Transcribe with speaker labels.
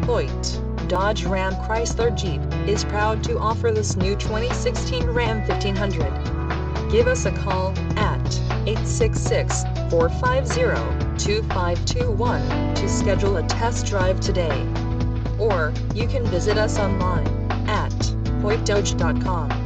Speaker 1: Hoyte, Dodge Ram Chrysler Jeep, is proud to offer this new 2016 Ram 1500. Give us a call at 866-450-2521 to schedule a test drive today. Or, you can visit us online at hoytedodge.com.